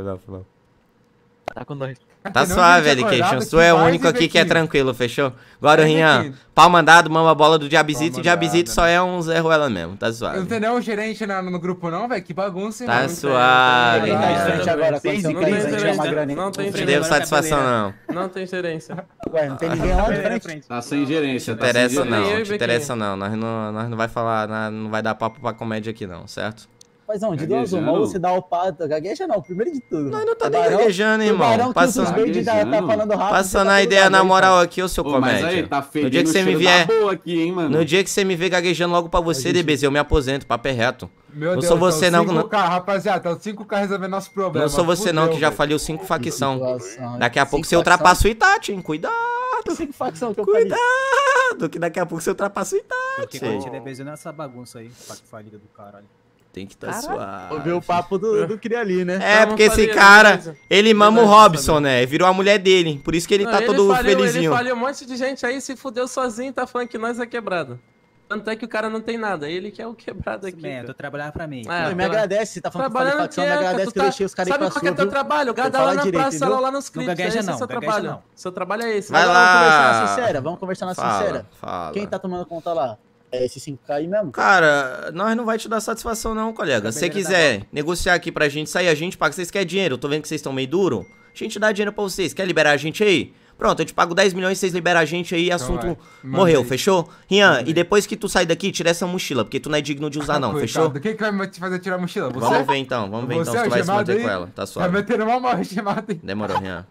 Tá com nós. Tá Não, suave, gente, Velications. acordado, Tu é o que único faz, aqui que é Bequinho? tranquilo, fechou? Agora, Vai, Rian, Bequinho. pau mandado, mama bola do Diabizito. Pau E Diabizito mandado, só é um Zé Ruela mesmo, tá Eu suave. não tenho nenhum gerente no grupo não, velho. Que bagunça, hein, Tá mano? suave, Não, Rian. gente, agora, quando você Não tem quer chamar gerência. grana, Não tem Não gerência. deu satisfação, não. Não tem gerência. Ué, não tem ninguém lá de frente. Tá sem gerência, Não interessa Eu e não, Bequinho. te interessa não. Nós não vai falar, não vai dar papo pra comédia aqui não, certo? Paizão, de duas uma, ou você dá o pato, gagueja não, primeiro de tudo. Nós não tá nem gaguejando, irmão. Passando Passando a ideia na moral aqui, ô seu Pô, mas aí, comédia. tá No dia que fedendo você me cheiro vier... da boa aqui, hein, mano. No dia que você me ver gaguejando logo pra você, DBZ, eu me aposento, papo é reto. Meu Não Deus, sou você tá não, os 5K, rapaziada, tá os 5K resolvendo nosso problema. Não sou você não, Fudeu, que já velho. faliu 5 facção. Situação. Daqui a pouco Cinco você ultrapassa o Itachi, hein? Cuidado, 5 facção que eu falei. que daqui a pouco você ultrapassa o Porque Itachi. a gente DBZ nessa bagunça aí. Faca falida do caralho. Tem que tá suave. Ouviu o papo do cria ali, né? É, porque esse cara, ele mama o Robson, né? Virou a mulher dele. Por isso que ele tá todo felizinho. Ele falhou um monte de gente aí, se fudeu sozinho, tá falando que nós é quebrado. Tanto é que o cara não tem nada, ele que é o quebrado aqui. Man, tu trabalhar pra mim. É, Me agradece, você tá falando que eu falei trabalhando facção, me agradece que eu deixei os caras aí Sabe pra qual que é sua, teu viu? trabalho? Gada Fala lá na direito, praça, viu? lá nos clipes, gagueja esse é não, seu gagueja trabalho. não. Seu trabalho é esse. Vai Vamos conversar na lá. sincera, vamos conversar na Fala, sincera. fala. Quem tá tomando conta lá? É esse 5K aí mesmo? Cara, nós não vai te dar satisfação não, colega. Se você quiser negociar aqui pra gente sair, a gente paga. Vocês querem dinheiro? Eu tô vendo que vocês estão meio duro. A gente dá dinheiro pra vocês. Quer liberar a gente aí? Pronto, eu te pago 10 milhões, vocês liberam a gente aí, assunto morreu, fechou? Rian, e depois que tu sair daqui, tira essa mochila, porque tu não é digno de usar não, fechou? Quem que vai te fazer tirar a mochila? Você? Vamos ver então se tu vai se manter com ela, tá suave. Tá metendo uma mal gemada aí. Demorou, Rian.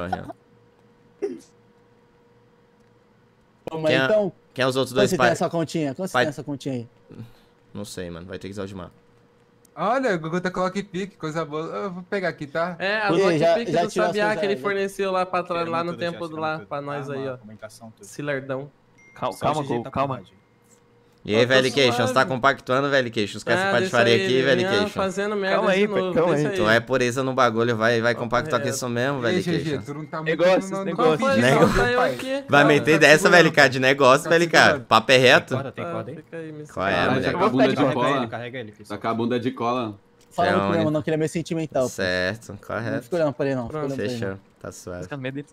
Vamos aí, então. Quem é os outros Quanto dois você tem essa continha? Quanto você tem essa continha aí? Não sei, mano, vai ter que usar o Gilmar. Olha, o Gugu tá com Lock Pick, coisa boa. Eu vou pegar aqui, tá? É, a Lock Pick do Sabiá que ele forneceu lá pra trás, lá no tempo lá, pra nós aí, ó. Cilerdão. Calma. E aí, velho Queixo, você tá compactuando, velho Queixo? Quer essa patifaria aqui, velho Queixo? Fazendo merda Calma aí, calma aí. Tu é pureza no bagulho, vai compactuar com isso mesmo, velho Queixo. Tu não tá muito Negócios. Vai meter dessa, velho K, de negócio, velho K. Papo é reto. Tem corda aí? Qual é, moleque? Tá com a bunda de cola. Tá com a bunda de cola. Fala pro não, que ele é meio sentimental. Certo, Não correto. fica olhando pra ele não. Fechou, tá suave.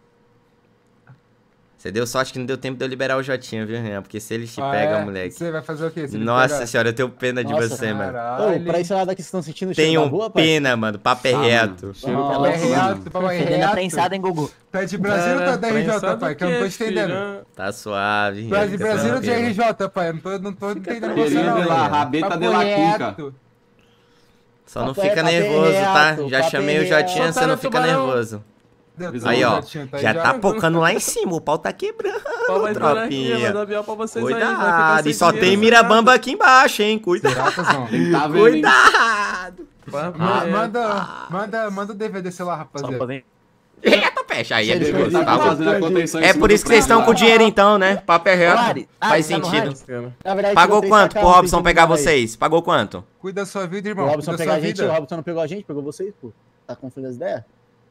Você deu sorte que não deu tempo de eu liberar o Jotinha, viu, Renan? Porque se ele te pega, moleque... Você vai fazer o quê? Nossa senhora, eu tenho pena de você, mano. Ô, pra esse lado aqui, vocês estão sentindo o cheiro Tenho da rua, pai? pena, mano. Papo é reto. Papo é reto. prensada, hein, Gugu? Tu é de Brasil ou tu é da RJ, pai? Que eu não tô entendendo. Tá suave. Tu é de Brasil ou de RJ, pai? Eu não tô entendendo você Querendo não. lá, rabeta de la cuca. Só não fica nervoso, tá? Já chamei o Jotinha, você não fica nervoso. Aí, ó, já tá pocando lá em cima, o pau tá quebrando, tropinha. Cuidado, e só tem Mirabamba aqui embaixo, hein? Cuidado. Cuidado. Manda o DVD, sei lá, rapaziada. Eita, fecha aí, é perigoso. É por isso que vocês estão com dinheiro então, né? Papo é reto. Faz sentido. Pagou quanto pro Robson pegar vocês? Pagou quanto? Cuida da sua vida, irmão. O Robson pegar a gente, o Robson não pegou a gente, pegou vocês, pô. Tá confundindo as ideias?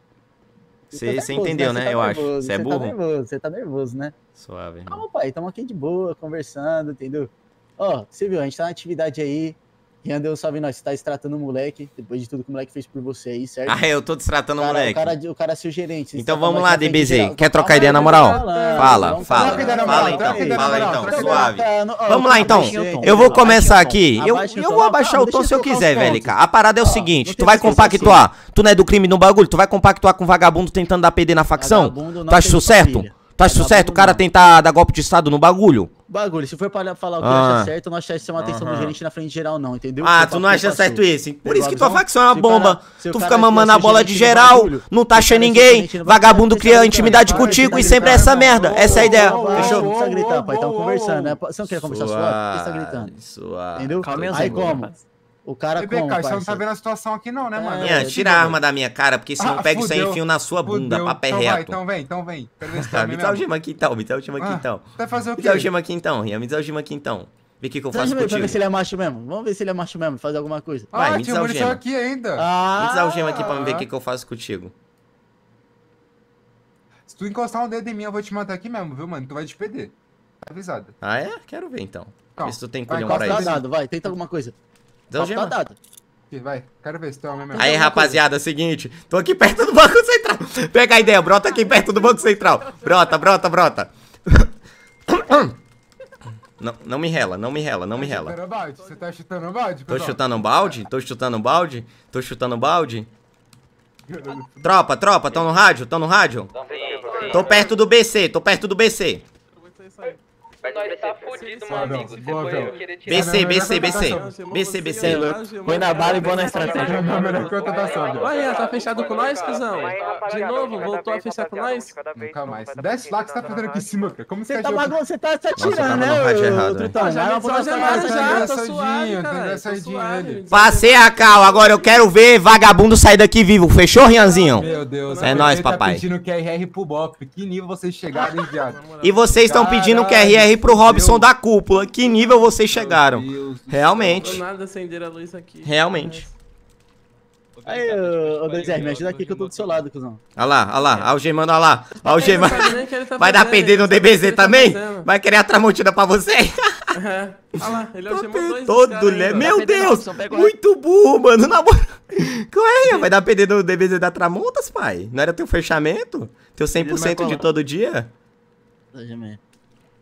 Você entendeu, né? Eu acho. Você é burro? Você tá nervoso, né? Suave. Calma, pai. Tamo aqui de boa, conversando, entendeu? Ó, você viu, a gente tá na atividade aí. Rian deu um salve nós. Você tá destratando o moleque, depois de tudo que o moleque fez por você aí, certo? Ah, eu tô destratando o moleque. O cara é seu gerente. Então vamos lá, DBZ. Quer trocar ideia na moral? Fala então, suave. Vamos lá então. Eu vou começar aqui. Eu vou abaixar o tom se eu quiser, velho. A parada é o seguinte: tu vai compactuar. Tu não é do crime no bagulho? Tu vai compactuar com um vagabundo tentando dar PD na facção? Tu acha isso certo? Tu acha isso certo? O cara tentar dar golpe de estado no bagulho? Bagulho, se for pra falar o que acha certo, eu não acho que chama atenção do gerente na frente geral, não, entendeu? Tu não acha certo isso? Por isso que tua facção é uma bomba. Tu fica mamando a bola de geral, não taxa ninguém, vagabundo cria intimidade contigo e sempre é essa merda. Essa é a ideia. Fechou? Não precisa gritar, pai, tamo conversando, né? Você não quer conversar suave? Por que você tá gritando? Entendeu? Aí como? O cara como, BK, você não tá vendo a situação aqui não, né, mano? Tira a arma da minha cara, porque se não pega isso aí, enfio na sua bunda, papo é reto. Então vem. Me dá o gema aqui então, Vai fazer o quê? Me dá o gema aqui então, Rian, me dá o gema aqui então. Vê o que eu faço contigo. Pra ver se ele é macho mesmo. Vamos ver se ele é macho mesmo, fazer alguma coisa. Vai, me dá o gema. aqui ainda. Me dá o gema aqui pra ver o que eu faço contigo. Se tu encostar um dedo em mim, eu vou te matar aqui mesmo, viu, mano? Tu vai te perder. Tá avisado. Ah, é? Quero ver então. Vê se tu tem colhão pra isso. Dado, vai, tenta alguma coisa. Dá o gema. Vai, quero ver se tu é homem mesmo. Aí, rapaziada, é o seguinte. Tô aqui perto do Banco Central. Pega a ideia, brota aqui perto do Banco Central. Brota. Não me rela. Você tá chutando o balde? Tô chutando balde? Tropa, tão no rádio? Tô perto do BC. Nós tá fudido, meu amigo. BC. Põe na bala e boa na estratégia. Olha, tá fechado com nós, cuzão? De novo, voltou a fechar com nós? Nunca mais. Desce lá que você tá fazendo aqui em cima, cara. Como você tá bagunçando? Você tá atirando, tá né, no rádio errado, Trutão? Já tá suave. Passei a cal, agora eu quero ver vagabundo sair daqui vivo. Fechou, Rianzinho? Meu Deus. É nóis, papai. Tá pedindo QRR pro Bop. Que nível vocês chegaram, hein, viado? E vocês estão pedindo QRR pro Robson da cúpula. Que nível vocês chegaram? Realmente. Nada acender a luz aqui. Realmente. Aí, ô 2R, me ajuda aqui que eu tô do seu lado, cuzão. Olha lá, algemando, olha lá. Algemando. Vai dar PD no DBZ também? Vai querer a tramontina pra você? Olha lá, ele algemou dois. Todo, né? Meu Deus! Muito burro, mano. Qual é? Vai dar PD no DBZ da Tramontas, pai? Não era teu fechamento? Teu 100% de todo dia?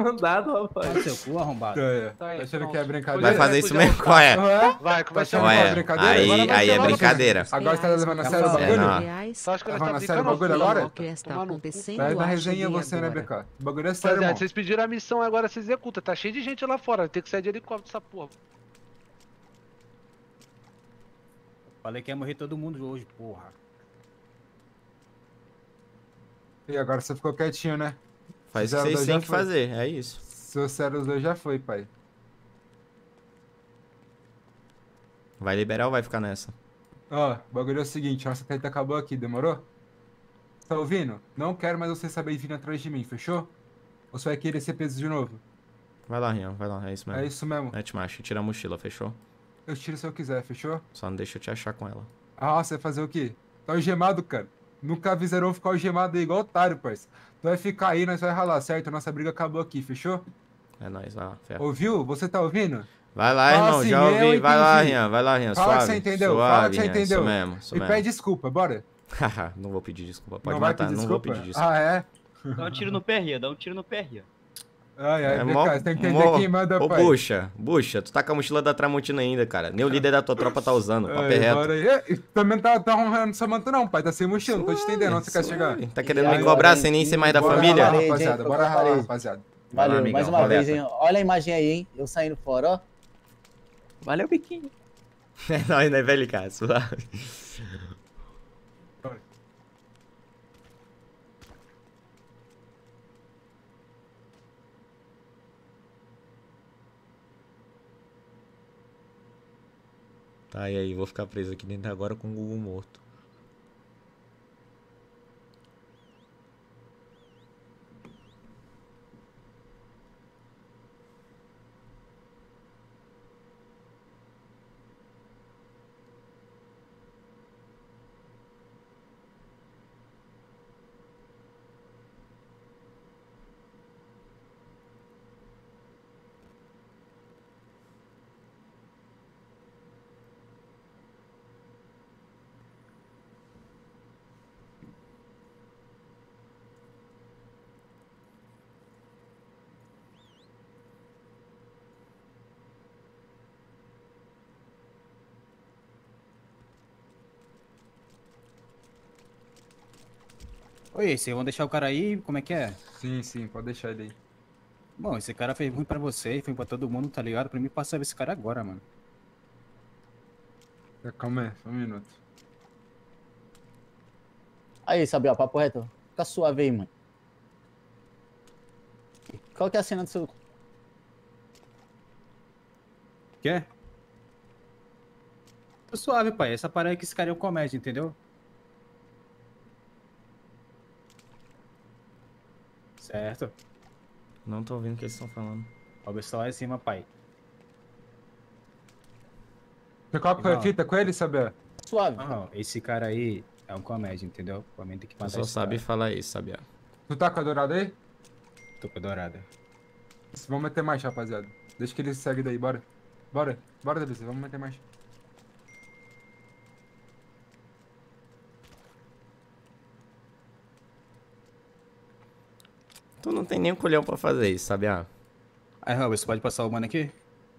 mandado, rapaz. Seu cu arrombado. Tá achando que é brincadeira? Vai fazer isso mesmo? Qual é? Vai, Tá começa achando que é brincadeira? Aí é brincadeira. Agora você tá levando a sério o bagulho? Tá levando a sério o bagulho agora? O que está acontecendo? Vai na acho resenha que você, né, agora. BK? O bagulho é sério, Rapaziada, irmão. vocês pediram a missão, agora você executa. Tá cheio de gente lá fora, tem que sair de helicóptero essa porra. Falei que ia morrer todo mundo hoje, porra. E agora você ficou quietinho, né? Faz o que vocês têm que fazer, é isso. Seu 02 já foi, pai. Vai liberar ou vai ficar nessa? Ó, o bagulho é o seguinte, nossa treta acabou aqui, demorou? Tá ouvindo? Não quero mais você saber vir atrás de mim, fechou? Ou você vai querer ser preso de novo? Vai lá, Rian, vai lá, é isso mesmo. É isso mesmo. Mete marcha, tira a mochila, fechou? Eu tiro se eu quiser, fechou? Só não deixa eu te achar com ela. Ah, você vai fazer o quê? Tá algemado, cara. Nunca avisaram ficar algemado aí, igual otário, parça. Tu vai ficar aí, nós vai ralar, certo? Nossa briga acabou aqui, fechou? É nóis, vai lá, ferro. Ouviu? Você tá ouvindo? Vai lá, Fala irmão, assim, já ouvi. eu Vai lá, entendi. Rian, Fala suave. que você entendeu, Suave, fala que você Rian, entendeu. Isso mesmo, isso E mesmo. pede desculpa, bora. Não vou pedir desculpa, pode Não vai matar, pedir não vou desculpa? pedir desculpa. Ah, é? Dá um tiro no pé, Ria, dá um tiro no pé, Ria. Ai, ai, mó- você tem que entender quem manda, Ô, pai. bucha, tu tá com a mochila da Tramontina ainda, cara. Nem o líder da tua tropa tá usando, papo é Ai, reto. bora aí. E também tá ronrando sua manta não, pai. Tá sem mochila, não tô te entendendo onde você quer chegar. Tá querendo me cobrar sem nem ser mais da família? Ralar, rapaziada, bora ralar, rapaziada. Vai lá, Valeu, amigão, mais uma valeu. vez, hein? Olha a imagem aí, hein? Eu saindo fora, ó. Valeu, biquinho. É nóis, né, velho, cara? Suave. Tá, e aí, vou ficar preso aqui dentro agora com o Google morto. Oi, vocês vão deixar o cara aí? Como é que é? Sim, sim, pode deixar ele aí. Bom, esse cara fez ruim pra você, foi pra todo mundo, tá ligado? Pra mim passar esse cara agora, mano. Calma aí, só um minuto. Aí, Sabiá, papo reto. Fica suave aí, mano. Qual que é a cena do seu... Quer? Tô suave, pai. Essa parada que esse cara é um comédia, entendeu? Certo. Não tô ouvindo o que eles estão falando. Ó, só lá em cima, pai. Você qual foi a fita com ele, Sabiá? Suave. Não, esse cara aí é um comédia, entendeu? Pra mim tem que Tu matar só esse sabe cara. falar isso, sabia? Tu tá com a dourada aí? Tô com a dourada. Vamos meter mais, rapaziada. Deixa que ele segue daí, bora. Bora, bora, Delícia, vamos meter mais. Tu não tem nem um colhão pra fazer isso, sabia? Aí, Robert, você pode passar o mano aqui?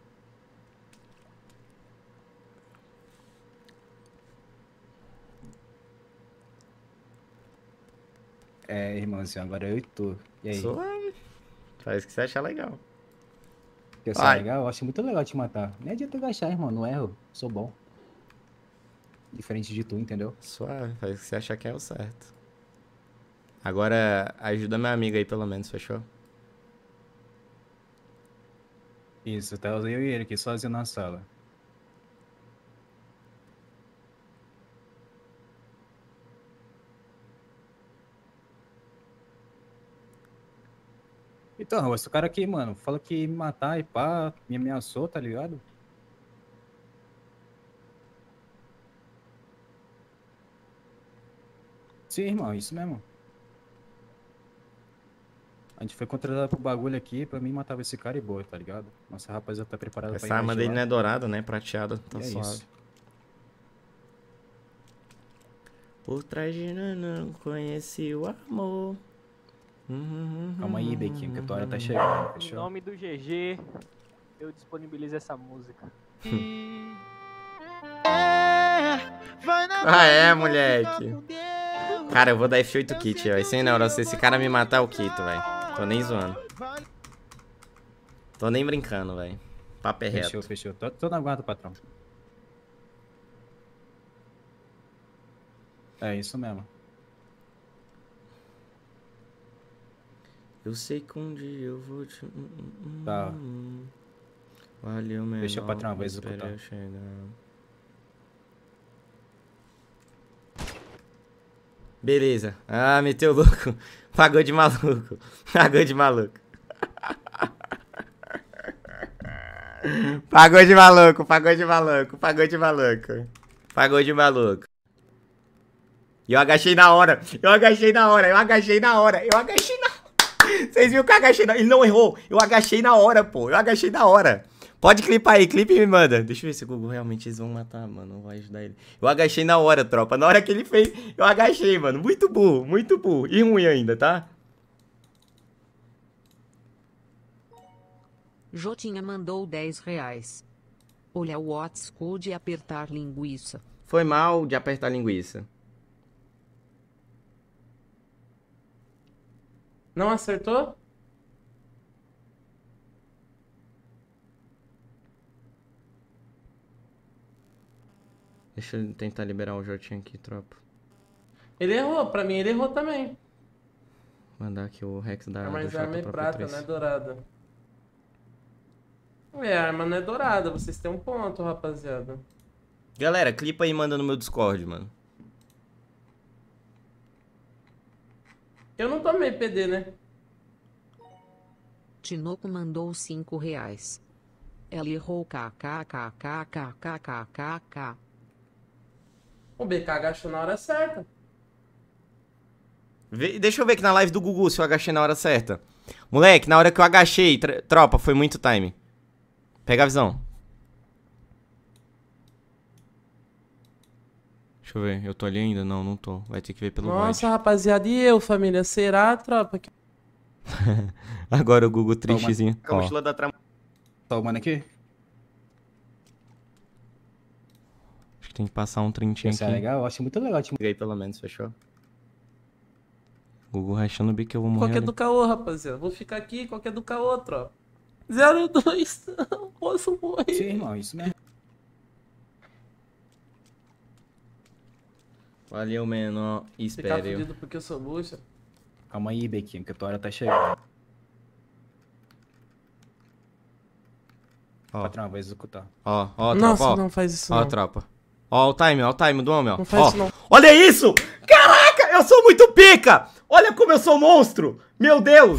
É, irmãozinho, agora eu e tu. E aí? Suave. Faz o que você achar legal. Eu sou Vai. legal? Eu acho muito legal te matar. Nem adianta eu gastar, irmão. Não erro. Sou bom. Diferente de tu, entendeu? Suave, faz o que você achar que é o certo. Agora, ajuda meu amigo aí, pelo menos, fechou? Isso, tá eu e ele aqui sozinho na sala. Então, esse cara aqui, mano, falou que ia me matar e pá, me ameaçou, tá ligado? Sim, irmão, isso mesmo. A gente foi contratado pro bagulho aqui, pra mim matava esse cara e boa, tá ligado? Nossa rapaziada tá preparada pra Essa arma invadir dele lá. não é dourada, né? Prateada, tá E é suave. isso. Por trás de não conheci o amor. Calma aí, Bequinho, que a tua hora tá chegando, Em fechou? nome do GG, eu disponibilizo essa música. Ah, é, moleque. Cara, eu vou dar F8 kit, ó. Sem não, se esse cara me matar, eu quito, velho. Tô nem zoando. Tô nem brincando, velho. Papo é reto. Fechou, fechou. Tô na guarda, patrão. É isso mesmo. Eu sei que um dia eu vou te... Tá. Valeu, menor. Deixa o patrão vai executar. Eu chegar. Beleza. Ah, meteu louco. Pagou de maluco. Pagou de maluco. Pagou de maluco, pagou de maluco, pagou de maluco. Pagou de maluco. E eu agachei na hora. Eu agachei na hora. Eu agachei na hora. Eu agachei na hora. Vocês viram que eu agachei na hora? Ele não errou. Eu agachei na hora, pô. Eu agachei na hora. Pode clipar aí, clipe e me manda. Deixa eu ver se o Google realmente eles vão matar, mano. Não vai ajudar ele. Eu agachei na hora, tropa. Na hora que ele fez, eu agachei, mano. Muito burro, muito burro. E ruim ainda, tá? Jotinha mandou 10 reais. Olha o WhatsApp de apertar linguiça. Foi mal de apertar linguiça. Não acertou? Deixa eu tentar liberar o Jotinho aqui, tropa. Ele errou, pra mim ele errou também. Mandar aqui o Rex da Mas do a arma é Jota pra prata, Patrícia. não é dourada. A arma não é dourada, vocês têm um ponto, rapaziada. Galera, clipa aí e manda no meu Discord, mano. Eu não tomei PD, né? Tinoco mandou 5 reais. Ela errou kkkkkkkkkk. O BK agachou na hora certa. Deixa eu ver aqui na live do Gugu se eu agachei na hora certa. Moleque, na hora que eu agachei, tropa, foi muito time. Pega a visão. Deixa eu ver, eu tô ali ainda? Não, não tô. Vai ter que ver pelo Nossa, rapaziada, e eu, família? Será, tropa? Agora o Gugu tristezinho. A mochila da trama. Tá o mano aqui? Acho que tem que passar um trintinho aqui. Isso é legal, eu acho muito legal. Aí pelo menos, fechou? Gugu rachando o bico que eu vou morrer. Qualquer do caô, rapaziada. Vou ficar aqui, qualquer do caô, tropa. 02, não posso morrer. Sim, irmão, isso mesmo. Valeu, menor. Ficar Espere. fudido porque eu sou bucha. Calma aí, Bequinho, que a tua hora tá chegando. Ó. Patrão, vai executar. Ó, tropa, Nossa, ó. não faz isso Ó, não. tropa. Ó o time do homem, ó. Não faz Ó. isso não. Olha isso! Caraca, eu sou muito pica! Olha como eu sou monstro! Meu Deus!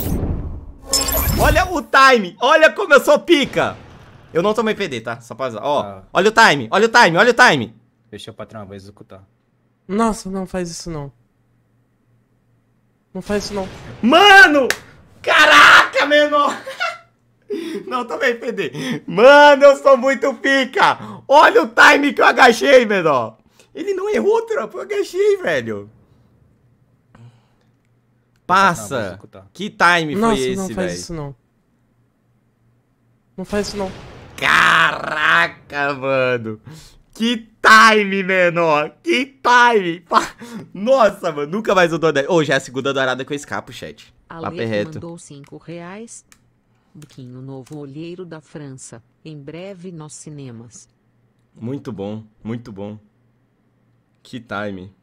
Olha o time! Olha como eu sou pica! Eu não tomei PD, tá? Só pra avisar. Ó, olha o time, olha o time, olha o time! Deixa o patrão, vai executar. Nossa, não faz isso não. Não faz isso não. Mano! Caraca, menor! Não tomei PD. Mano, eu sou muito pica! Olha o time que eu agachei, menor! Ele não errou, tropa. Eu agachei, velho. Passa. Que time Nossa, foi não esse, faz velho? isso não. Não faz isso não. Caraca, mano. Que time, menor. Que time. Nossa, mano. Nunca mais eu dou 10. Ô, já é a segunda dourada que eu escapo, chat. Papo reto. mandou 5 reais. Biquinho novo olheiro da França. Em breve nos cinemas. Muito bom, muito bom. Que time.